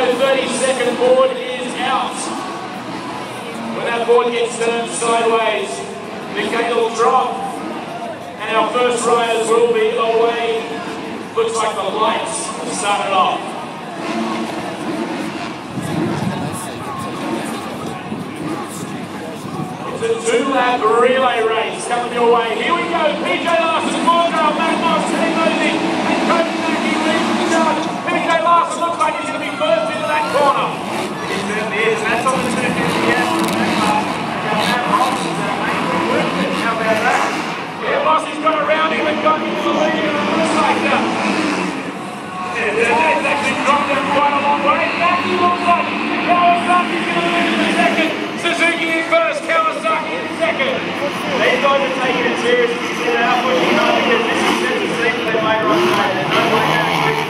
32nd board is out. When that board gets turned sideways, the gate will drop, and our first riders will be away. Looks like the lights have started off. It's a two-lap relay race coming your way. Here we go. PJ Larson, Morgan, Matt Moss, Teddy Mosey, and Cody Mackey leads the charge. PJ Larson looks like he's going to be first into that corner. He certainly is. That's on the second. Yes. How about that? Yeah, Mossie's got around him and got him to the lead, and it looks like that. It's actually dropped him quite a long way. Mackey looks like Kawasaki's going to move in the second. Suzuki in first, Kawasaki in second. These guys are taking it seriously. You see that pushing on because this is just a seat for them later on today. There's no way out of it.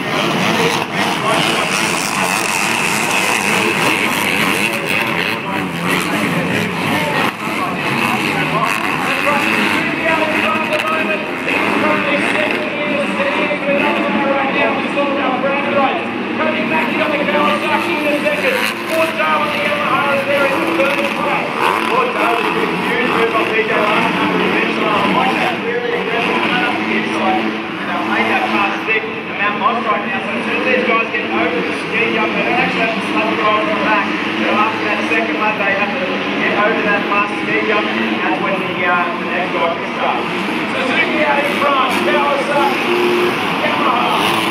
Cody Mackey on the Kawasaki in the second. Ford Dale on the Yamaha is there in the third place. Ford Dale is doing a huge move on PJ Larson under the fence line. I like that really aggressive run up the inside. And they'll make that pass thick to Mount Moss right now. So as soon as these guys get over the ski jump, they don't actually have to stop the drive from the back. So after that second lap, they have to get over that last ski jump. And that's when the next guy can start. Suzuki out in front. Kawasaki. Yamaha.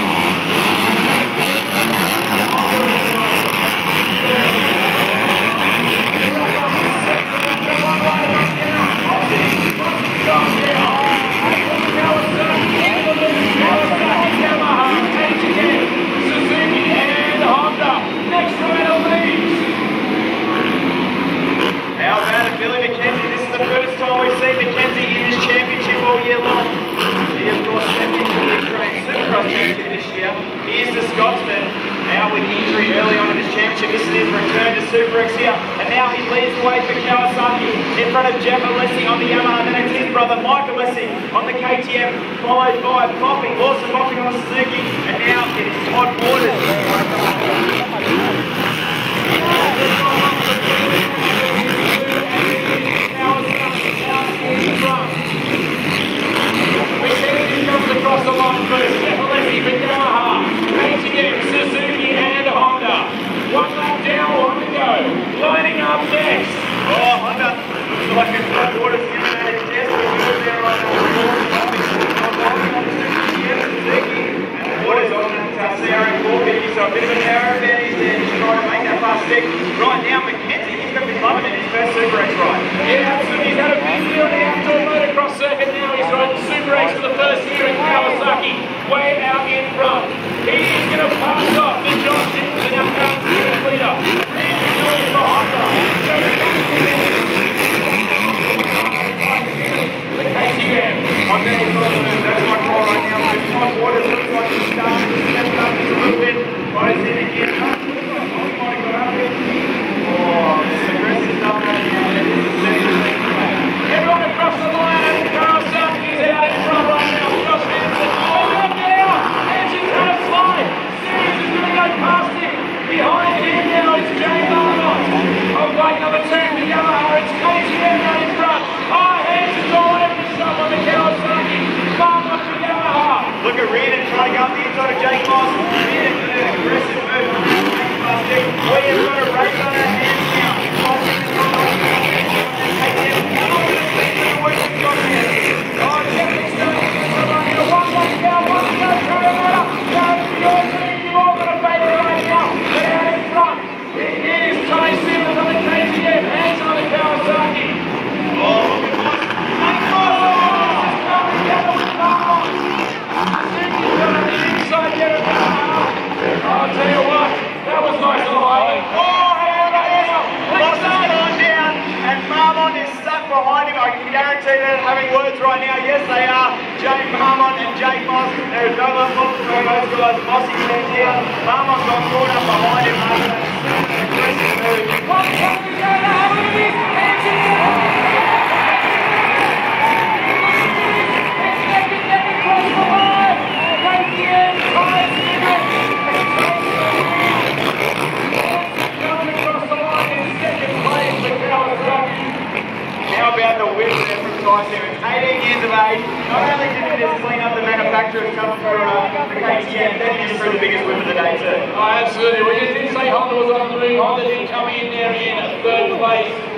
In front of Jeff Alessi on the Yamaha, then it's his brother Mike Alessi on the KTM, followed by Bopping, Lawson Bopping on the Suzuki, and now it is Todd Waters. McKenzie comes across the line first, Jeff Alessi for Yamaha, KTM, Suzuki and Honda. One lap down, one to go. Lining up next. Oh, Honda looks like it's Todd Waters giving that a test. We're there on that Suzuki. And Waters on that CRM450, so a bit of a narrow advantage there. He's trying to make that pass stick. Right now, McKenzie, he's going to be loving it in his first Super X ride. Yeah, absolutely. He's had a big deal on the outdoor motocross circuit now. He's riding Super X for the first year in Kawasaki, way out in front. He is going to pass off the John Dixon, our current series leader. He's doing for Honda. The KTM. Honda is on the move. That's my call right now. Todd Waters looks like he's starting to step up just a little bit. Goes in again. Oh, this is aggressive stuff right now. Everyone across the line and Kawasaki is out in front right now. Josh Hansen. Oh, look now. Hansen's going to slide. Series is going to go past him. Behind him now is Jay Marmot. Oh, right, number 2 for Yamaha. It's KTM right in front. Oh, Hansen's all over the shop on the Kawasaki. Marmot for Yamaha. Look at Reardon trying to go up the inside of Jake Moss. Reardon with an aggressive move. Williams got a race on our hands now. I'll tell you what, that was nice and high. Lost his time down, and Marmont is stuck behind him. I can guarantee they're having words right now. Yes, they are. Jay Marmont and Jake Moss. There is no love lost between those guys. Mossy stands here. Marmont got caught up behind him after that aggressive move. What's coming down the hell of this? years of age. Not only did he just clean up the manufacturer's cup for the KTM, then he just threw the biggest whip of the day too. Oh, absolutely. We just didn't say Honda was on the move. Honda did come in there in third place.